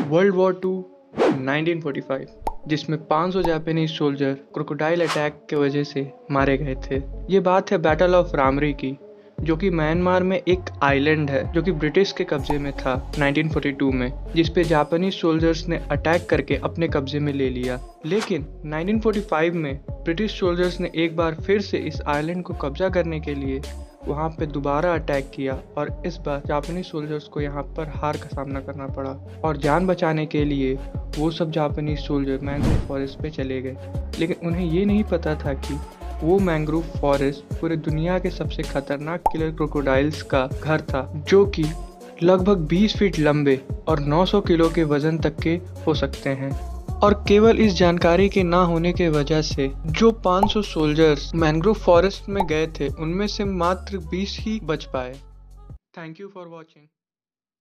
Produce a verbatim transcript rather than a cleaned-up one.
World war two nineteen forty five, जिसमें पाँच सौ जापानीज सोल्जर क्रोकोडाइल अटैक के वजह से मारे गए थे। ये बात है बैटल ऑफ रामरी की, जो कि म्यांमार में एक आइलैंड है जो कि ब्रिटिश के कब्जे में था नाइनटीन फोर्टी टू में, जिस पे जापानीज सोल्जर्स ने अटैक करके अपने कब्जे में ले लिया। लेकिन नाइनटीन फोर्टी फाइव में ब्रिटिश सोल्जर्स ने एक बार फिर से इस आइलैंड को कब्जा करने के लिए वहाँ पे दोबारा अटैक किया और इस बार जापानीज सोल्जर्स को यहाँ पर हार का सामना करना पड़ा और जान बचाने के लिए वो सब जापानीज सोल्जर मैंग्रोव फॉरेस्ट पे चले गए। लेकिन उन्हें ये नहीं पता था कि वो मैंग्रोव फॉरेस्ट पूरे दुनिया के सबसे खतरनाक किलर क्रोकोडाइल्स का घर था, जो कि लगभग बीस फीट लंबे और नौ सौ किलो के वजन तक के हो सकते हैं। और केवल इस जानकारी के ना होने के वजह से जो पाँच सौ सोल्जर्स मैंग्रोव फॉरेस्ट में गए थे उनमें से मात्र बीस ही बच पाए। Thank you for watching.